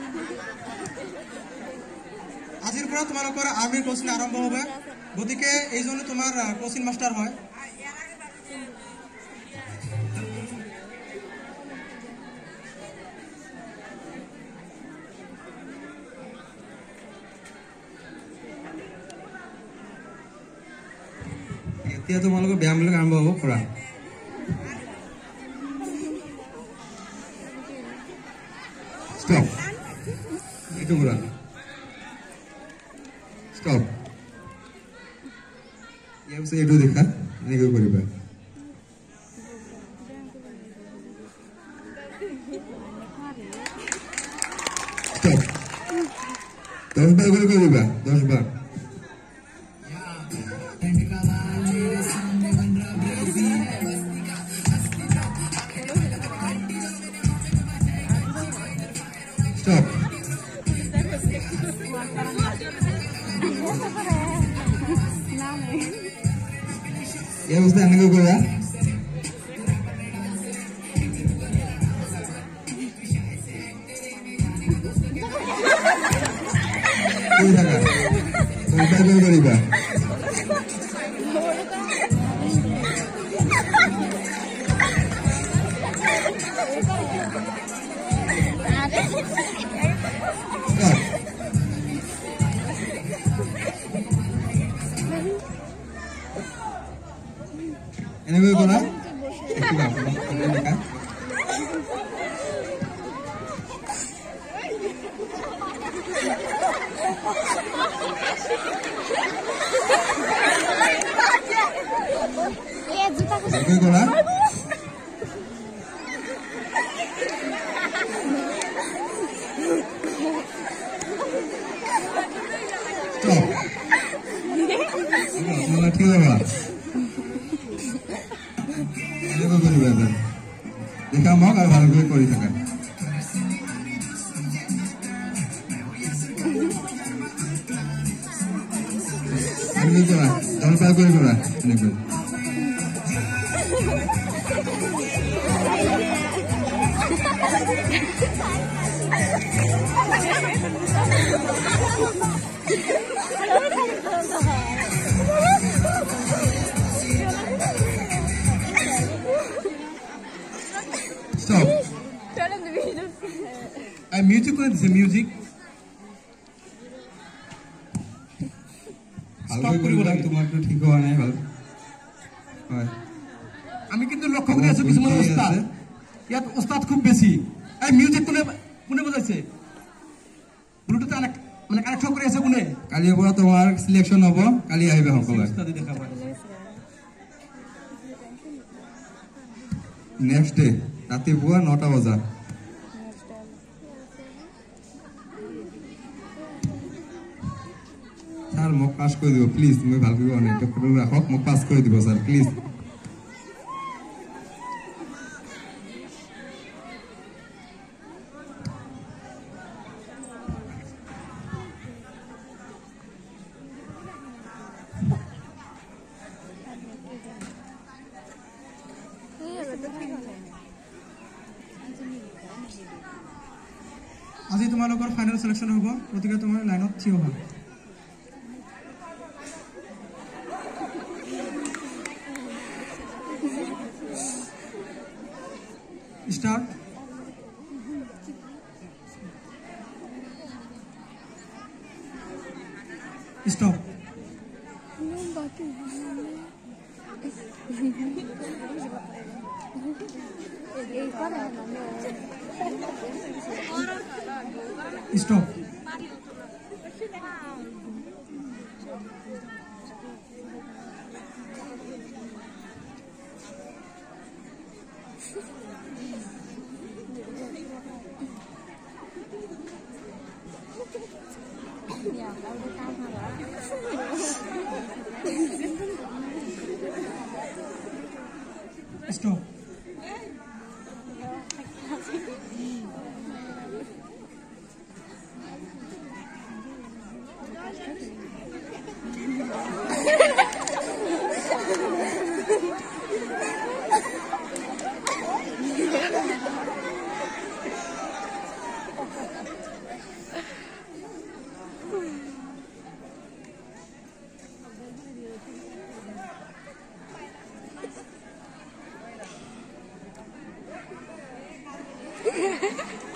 আজিৰ পৰা তোমালোকৰ আৰ্মিৰ কোচিং আৰম্ভ হবে গতিকে এইজনে তোমাৰ কোচিং মাস্টাৰ হয় এতিয়া তোমালোকৰ ব্যায়ামবিলাক আৰম্ভ হ'ব কৰা স্টপ এইটো কৰা স্টপ ইয়াৰ পিছত এইটো দেখা এনেকৈ কৰিবা স্টপ 10 বাৰ কৰি কৰিবা 10 বাৰ Stop. Ya usah nego gue ya. Udah kan? Udah gue beriba. Ini gue guna, itu apa? Ini kan? Ini gue guna. Stop. Mana kira lah? দেখা মক আর ভালো করে করে থাকেন আমি করা দলপাল করে করা এনেকৈ Stop. Music ko the music. Stop koribo লাগে তোমার তো ঠিক হয় নাই ভালো হয় আমি কিন্তু লক্ষ্য করে আছি কিছু ওস্তাদ ইয়াত ওস্তাদ খুব বেশি এই মিউজিক কোনে কোনে বাজাইছে ব্লুটুথ মানে কানেকশন করে আছে কোনে কালিৰ পৰা তোমাৰ সিলেকশন হ'ব কালি আহিবে সকলো ওস্তাদ দেখাবা নেক্সট ডে রাতে পুয়া 9টা বাজা স্যার মোক পাস করে দিব প্লিজ তুমি ভালকৈ অনেক ফটো রাখক মোক পাস করে দিব স্যার প্লিজ আজি তোমালোকৰ ফাইনাল সিলেকশন হ'ব গতিকে তোমাৰ লাইনত থিয় হ'ব স্টার্ট স্টপ Stop. Stop. আছে